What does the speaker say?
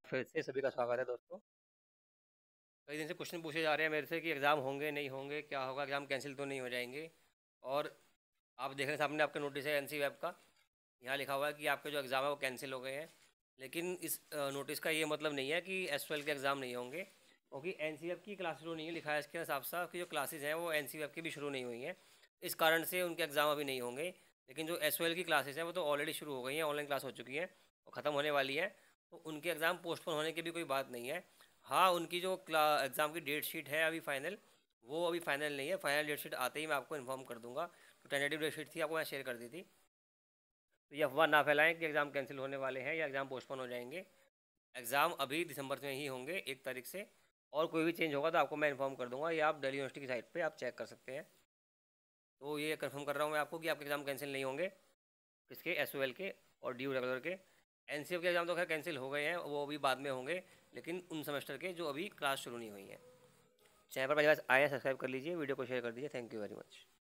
फिर से सभी का स्वागत है दोस्तों। कई दिन से क्वेश्चन पूछे जा रहे हैं मेरे से कि एग्ज़ाम होंगे नहीं होंगे, क्या होगा, एग्ज़ाम कैंसिल तो नहीं हो जाएंगे। और आप देख रहे हैं सामने आपके नोटिस है एनसी वेब का। यहाँ लिखा हुआ है कि आपके जो एग्ज़ाम है वो कैंसिल हो गए हैं। लेकिन इस नोटिस का ये मतलब नहीं है कि एस के एग्ज़ाम नहीं होंगे, क्योंकि एनसी वेब की क्लास शुरू नहीं है। लिखा है इसके साफ साफ कि जो क्लासेज हैं वो एनसी वेब की भी शुरू नहीं हुई हैं। इस कारण से उनके एग्ज़ाम अभी नहीं होंगे। लेकिन जो एस की क्लासेज हैं वो तो ऑलरेडी शुरू हो गई हैं, ऑनलाइन क्लास हो चुकी हैं और ख़त्म होने वाली है। तो उनके एग्ज़ाम पोस्टपोन होने की भी कोई बात नहीं है। हाँ, उनकी जो एग्ज़ाम की डेट शीट है अभी फाइनल, वो अभी फाइनल नहीं है। फाइनल डेट शीट आते ही मैं आपको इन्फॉर्म कर दूंगा। तो टेंटेटिव डेट शीट थी, आपको मैं शेयर कर दी थी। तो ये अफवाह ना फैलाएं कि एग्ज़ाम कैंसिल होने वाले हैं या एग्ज़ाम पोस्टपोन हो जाएंगे। एग्ज़ाम अभी दिसंबर में ही होंगे 1 तारीख से। और कोई भी चेंज होगा तो आपको मैं इन्फॉर्म कर दूंगा, या आप दिल्ली यूनिवर्सिटी की साइट पर आप चेक कर सकते हैं। तो ये कंफर्म कर रहा हूँ मैं आपको कि आपके एग्ज़ाम कैंसिल नहीं होंगे, किसके, एस के और डी रेगुलर के। एनसीएफ के एग्ज़ाम तो खैर कैंसिल हो गए हैं, वो अभी बाद में होंगे। लेकिन उन सेमेस्टर के जो अभी क्लास शुरू नहीं हुई है। चैनल पर पहली बार आए हैं, सब्सक्राइब कर लीजिए, वीडियो को शेयर कर दीजिए। Thank you very much.